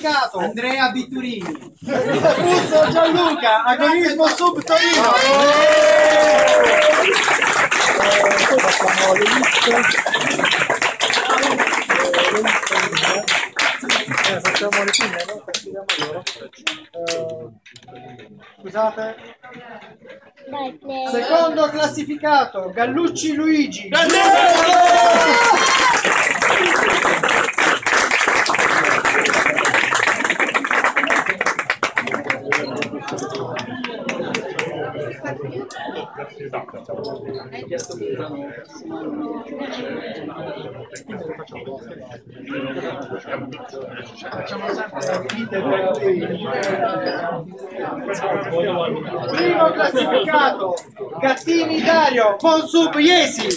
classificato Andrea Vitturini. Puzzo Gianluca, agonismo sub Torino. Facciamo le fine, no? Scusate. Secondo classificato Gallucci Luigi. Primo classificato Gattini Dario con sub Iesi.